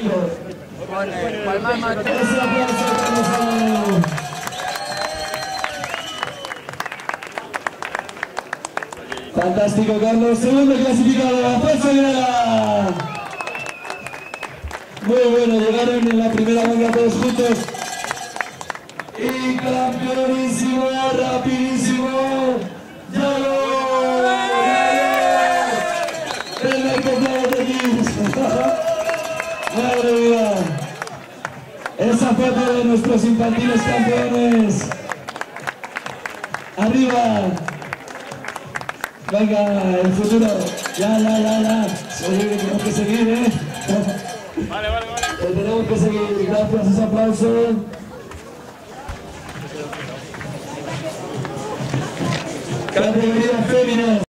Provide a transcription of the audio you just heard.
Fantástico. Ese aplauso, Carlos. Fantástico, Carlos. Segundo clasificado, Alfonso Aguilera. Muy bueno, llegaron en la primera manga todos juntos. Y campeonísimo, rapidísimo. ¡Llegó! ¡Venga, compañeros de aquí! ¡Madre mía! Esa foto de nuestros infantiles campeones. ¡Arriba! Venga, el futuro. Ya. Oye, tenemos que seguir, ¿eh? Vale. Tenemos que seguir. Gracias, ese aplauso. Categoría fémina.